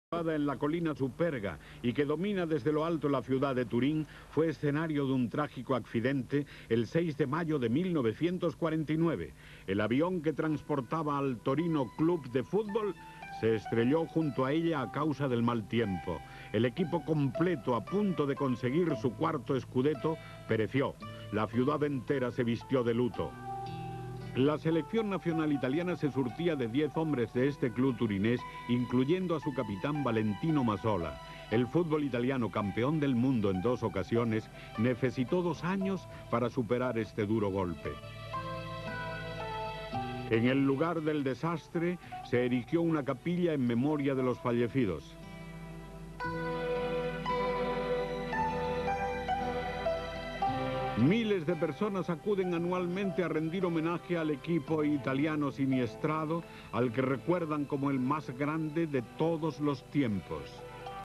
En la colina Superga y que domina desde lo alto la ciudad de Turín, fue escenario de un trágico accidente el 6 de mayo de 1949. El avión que transportaba al Torino Club de Fútbol se estrelló junto a ella a causa del mal tiempo. El equipo completo, a punto de conseguir su cuarto scudetto, pereció. La ciudad entera se vistió de luto. La selección nacional italiana se surtía de 10 hombres de este club turinés, incluyendo a su capitán Valentino Mazzola. El fútbol italiano, campeón del mundo en 2 ocasiones, necesitó 2 años para superar este duro golpe. En el lugar del desastre se erigió una capilla en memoria de los fallecidos. Miles de personas acuden anualmente a rendir homenaje al equipo italiano siniestrado, al que recuerdan como el más grande de todos los tiempos.